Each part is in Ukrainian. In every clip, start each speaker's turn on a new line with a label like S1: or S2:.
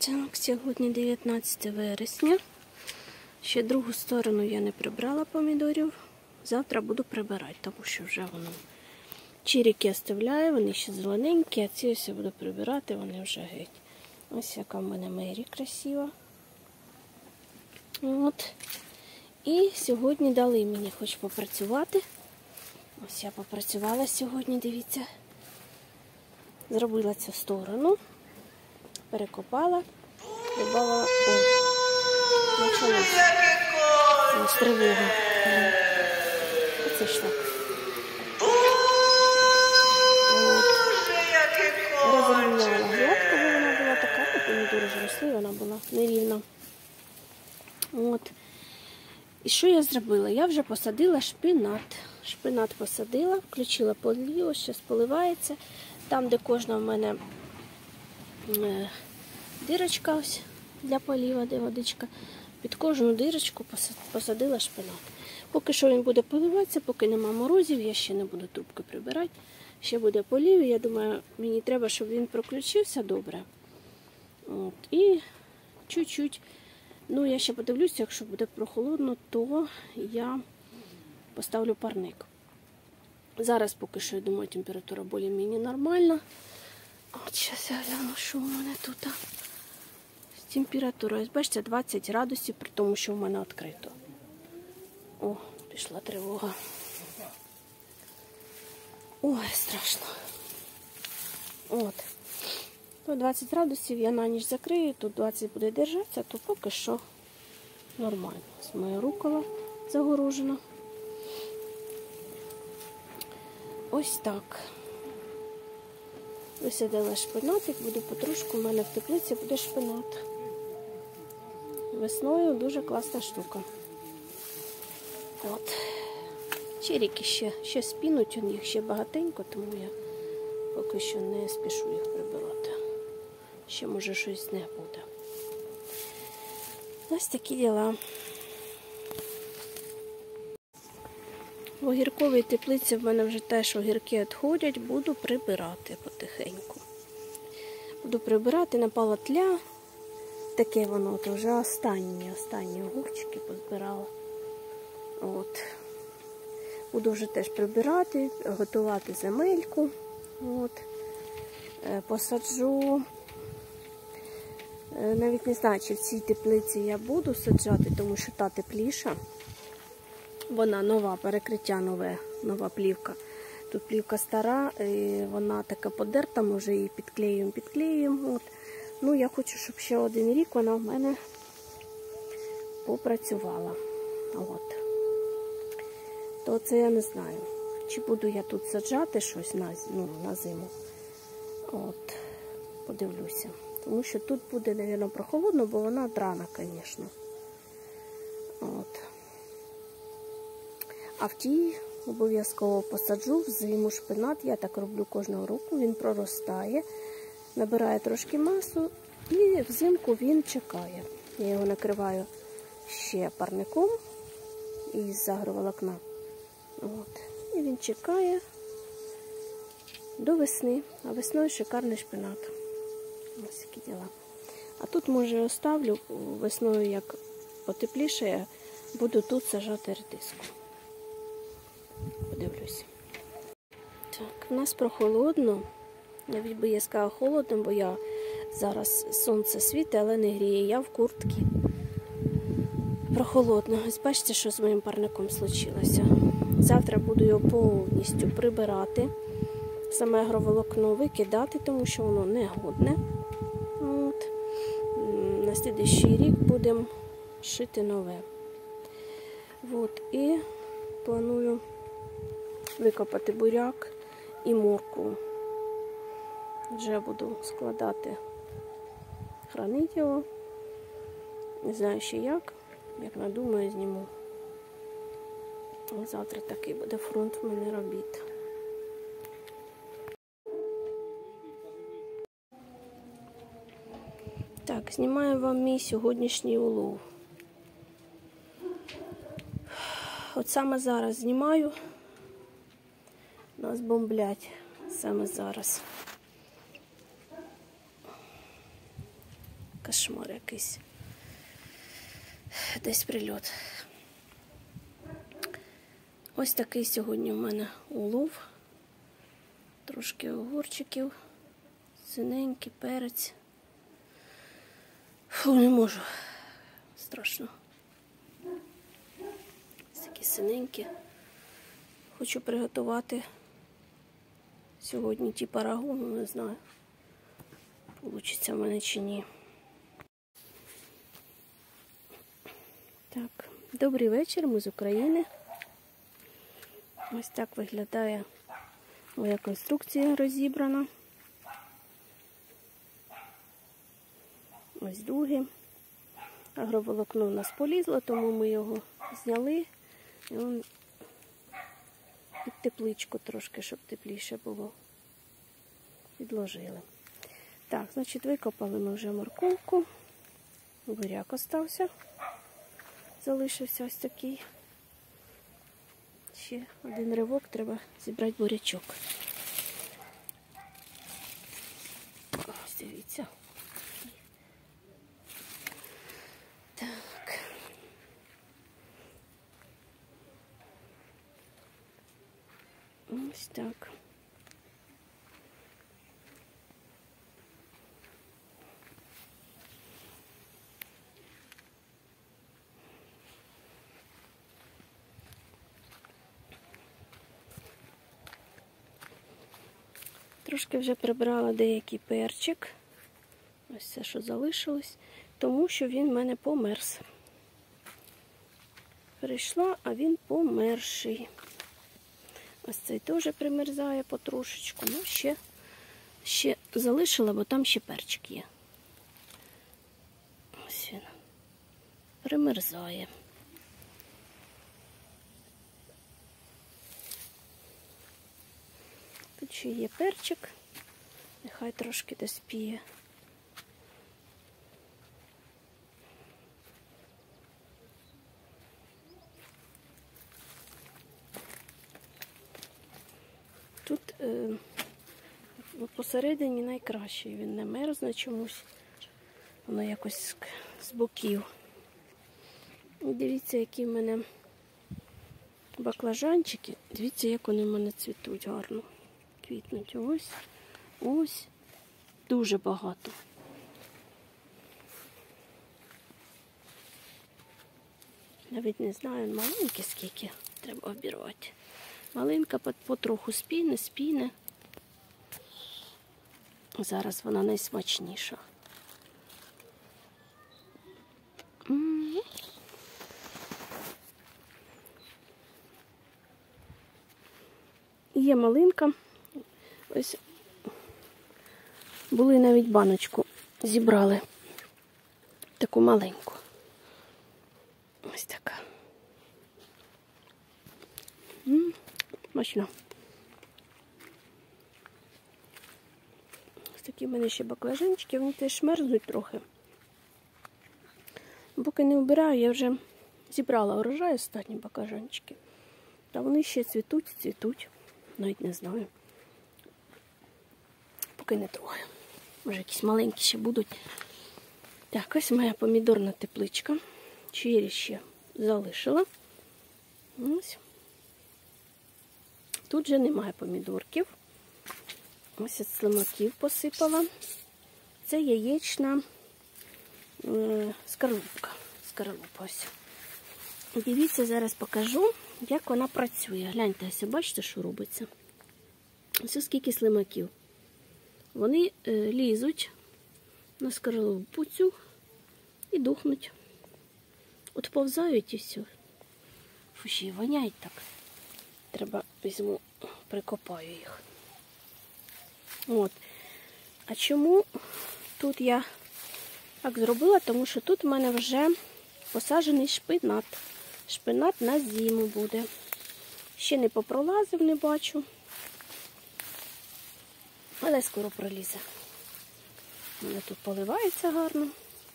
S1: Так, сьогодні 19 вересня. Ще другу сторону я не прибрала помідорів. Завтра буду прибирати, тому що вже воно. Чирики оставляю, вони ще зелененькі, а ці ось я буду прибирати, вони вже геть. Ось яка в мене Мері красива. От. І сьогодні дали мені хоч попрацювати. Ось я попрацювала сьогодні, дивіться. Зробила цю сторону. Перекопала, добавила, почалася тривога. Оце ж так. Розрівняла гладко, бо вона була така, помідори ж росли, вона була нерівна. От. І що я зробила? Я вже посадила шпинат. Шпинат посадила, включила полив, ось зараз поливається. Там, де кожна в мене дирочка ось для полива, де водичка. Під кожну дирочку посадила шпинат. Поки що він буде поливатися, поки нема морозів, я ще не буду трубки прибирати. Ще буде полив, я думаю, мені треба, щоб він проключився добре. От. І чуть-чуть, ну я ще подивлюся, якщо буде прохолодно, то я поставлю парник. Зараз поки що, я думаю, температура більш-менш нормальна. От зараз я гляну, що у мене тут. Температура, ось бачите, 20 градусів, при тому, що в мене відкрито. О, пішла тривога. Ой, страшно. От. Тут 20 градусів, я на ніч закрию, тут 20 буде держатися, то поки що нормально. Ось моя рукава загорожена. Ось так. Висадила шпинатик, буду потрошку, у мене в теплиці буде шпинат. Весною дуже класна штука. От. Черіки ще спінуть, їх ще багатенько, тому я поки що не спішу їх прибирати. Ще може щось з них буде. Ось такі діла. В огірковій теплиці в мене вже теж огірки відходять, буду прибирати потихеньку. Буду прибирати, напала тля, таке воно, от вже останні огурчики позбирала. От. Буду вже теж прибирати, готувати земельку. От. Посаджу, навіть не знаю, чи в цій теплиці я буду саджати, тому що та тепліша. Вона нова, перекриття нове, нова плівка. Тут плівка стара, і вона така подерта, може її підклеюємо. От. Ну, я хочу, щоб ще один рік вона в мене попрацювала. От. То це я не знаю, чи буду я тут саджати щось на зиму. От. Подивлюся. Тому що тут буде, мабуть, прохолодно, бо вона драна, звісно. От. А в тій обов'язково посаджу взиму шпинат. Я так роблю кожного року. Він проростає, набирає трошки масу і взимку він чекає. Я його накриваю ще парником із агроволокна. От. І він чекає до весни. А весною шикарний шпинат. Ось такі діла. А тут, може, оставлю весною, як потепліше, буду тут саджати редиску. Подивлюся. Так, в нас прохолодно. Навіть би я сказала холодно, бо я зараз сонце світить, але не гріє. Я в куртці. Прохолодно. Ось бачите, що з моїм парником случилося. Завтра буду його повністю прибирати. Саме агроволокно викидати, тому що воно негодне. От. На слідуючий рік будемо шити нове. От. І планую викопати буряк і моркву. Вже буду складати, хранити його. Не знаю ще як надумаю, зніму. Завтра такий буде фронт в мене робіт. Так, знімаю вам мій сьогоднішній улов. От саме зараз знімаю. Нас бомблять саме зараз. кошмар якийсь. Десь прильот. Ось такий сьогодні в мене улов. Трошки огурчиків, синенький перець. Фу, не можу. Страшно. Ось такі синенькі. Хочу приготувати сьогодні ті рагу, не знаю, получиться в мене чи ні. Так, добрий вечір, ми з України. Ось так виглядає моя конструкція розібрана. Ось дуги. Агроволокно в нас полізло, тому ми його зняли. І он під тепличку трошки, щоб тепліше було. Підложили. Так, значить, викопали ми вже морковку. Буряк остався. Залишився ось такий. Ще один ривок, треба зібрати бурячок. Ось дивіться. Так. Ось так. Трошки вже прибрала деякий перчик. Ось все, що залишилось. Тому що він в мене померз. Прийшла, а він померший. Ось цей теж примерзає потрошечку. Ну, ще залишила, бо там ще перчик є. Ось він. Примерзає. Тут ще є перчик. Нехай трошки доспіє. Тут посередині найкращий, він не мерзне чомусь, воно якось з боків. І дивіться, які в мене баклажанчики, дивіться, як вони в мене цвітуть гарно, квітнуть. Ось, ось, дуже багато. Навіть не знаю, маленькі скільки треба обірвати. Малинка потроху спіне. Зараз вона найсмачніша. Є малинка. Ось були навіть баночку, зібрали таку маленьку. Ось така. Смачно. Ось такі в мене ще баклажанчики, вони теж мерзнуть трохи. Поки не вбираю, я вже зібрала урожай останні баклажанчики. Та вони ще цвітуть. Навіть не знаю. Поки не трогаю. Може якісь маленькі ще будуть. Так, ось моя помідорна тепличка. Чері ще залишила. Ось. Тут же немає помідорків. Ось от слимаків посипала. Це яєчна скорлупка. Ось. Дивіться, зараз покажу, як вона працює. Гляньте, ось бачите, що робиться. Ось скільки слимаків. Вони лізуть на скорлупу цю і духнуть. От повзають і все. Фу, ще й воняють так. Треба, візьму, прикопаю їх. От. А чому тут я так зробила? Тому що тут в мене вже посаджений шпинат. Шпинат на зиму буде. Ще не попролазив, не бачу. Але скоро пролізе. Вона тут поливається гарно.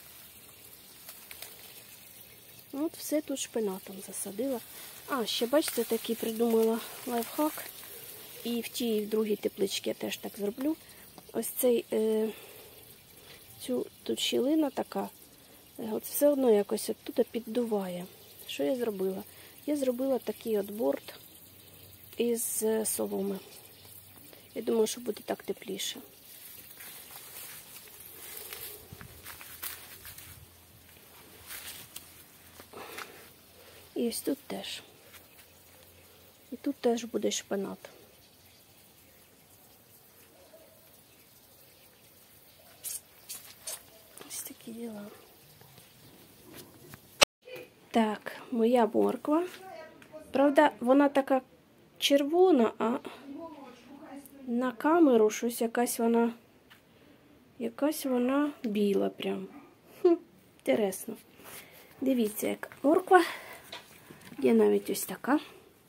S1: От все тут шпинатом засадила. А, ще, бачите, такий придумала лайфхак. І в тій, і в другій тепличці я теж так зроблю. Ось цей тут щілина така, от все одно якось оттуда піддуває. Що я зробила? Я зробила такий от борт із соломи. Я думаю, що буде так тепліше. І ось тут теж. І тут теж буде шпинат. Ось такі діла. Так, моя морква. Правда, вона така червона, а на камеру щось якась вона біла прям. Інтересно. Дивіться, як морква. Є навіть ось така.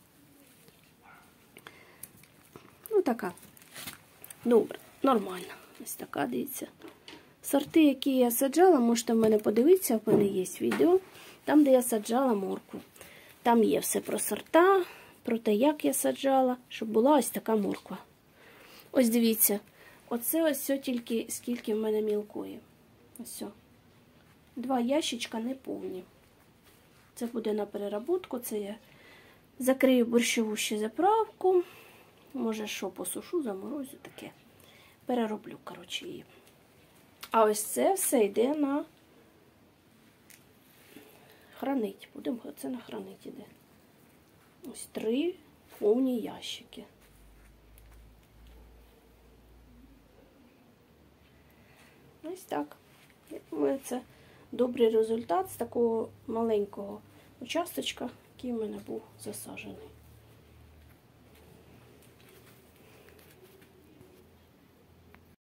S1: Ну, така. Добре, нормально. Ось така, дивіться. Сорти, які я саджала, можете в мене подивитися, в мене є відео. Там, де я саджала моркву. Там є все про сорта, про те, як я саджала, щоб була ось така морква. Ось дивіться. Оце ось все тільки скільки в мене мілкої. Ось. 2 ящичка неповні. Це буде на переработку. Це я закрию борщову ще заправку. Може, що посушу, заморозю, таке. Перероблю, коротше, її. А ось це все йде на хранить. Будемо це на хранить іде. Ось 3 повні ящики. Ось так. Я думаю, це добрий результат з такого маленького участочка, який в мене був засаджений.